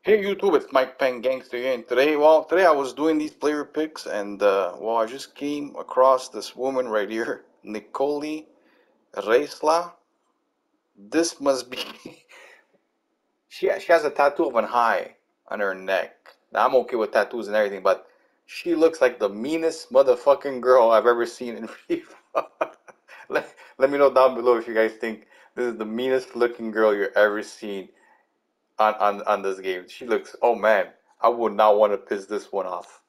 Hey YouTube, it's Mike Peng Gangster here, and today I was doing these player picks, and I just came across this woman right here, Nicole Reisla. This must be she has a tattoo of an eye on her neck. Now I'm okay with tattoos and everything, but she looks like the meanest motherfucking girl I've ever seen in real. Let me know down below if you guys think this is the meanest looking girl you've ever seen on this game. She looks, oh man, I would not want to piss this one off.